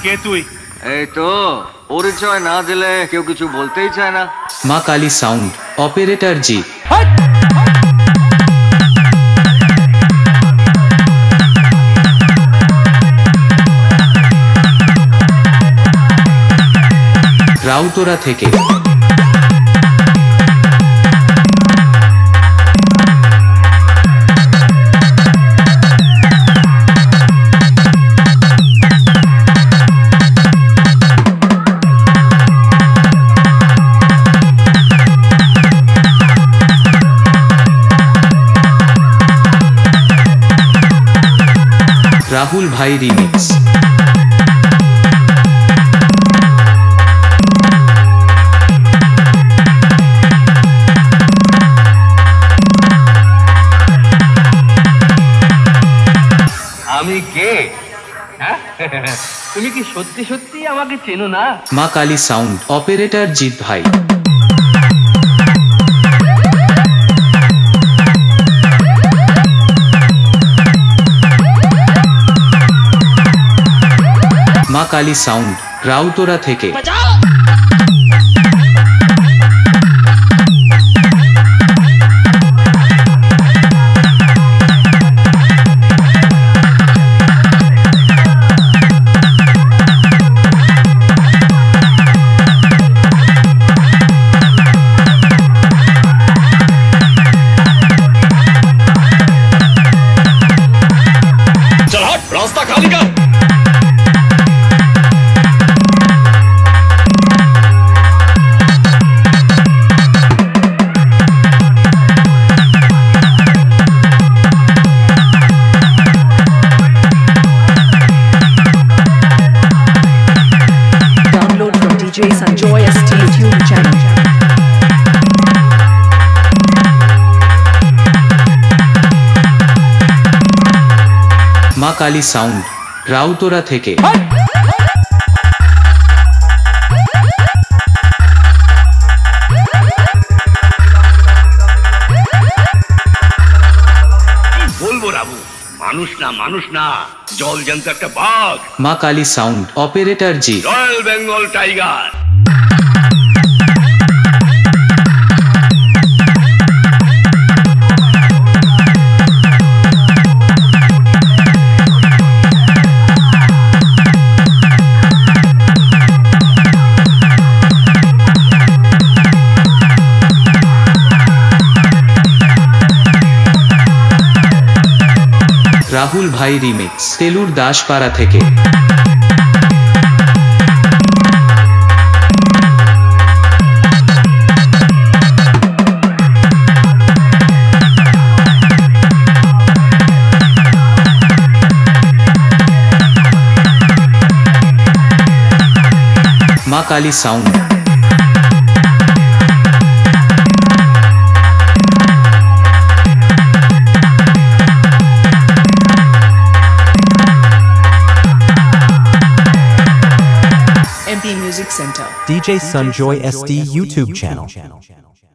কে তুই? এই তো পরিচয় না দিলে কেউ কিছু বলতেই চায় না। মা কালী সাউন্ড অপারেটর জি। রাউতরা থেকে রাহুল ভাই রিমিক্স। আমি কে? তুমি কি সত্যি সত্যি আমাকে চেনো না? মা কালী সাউন্ড অপারেটর জিৎ ভাই। মা কালী সাউন্ড রাউতরা থেকে रास्ता खाली कर। Download from DJ Sanjoy ST YouTube channel. মা কালী সাউন্ড রাউতরা থেকে বলবো রাবু, মানুষ না মানুষ না, জল জ্যান্ত একটা বাঘ। মা Kali sound operator ji. Royal Bengal tiger. Rahul ভাই রিমিক্স তেলুর দাসপাড়া থেকে মা Kali sound MP Music Center. DJ Sanjoy ST YouTube channel.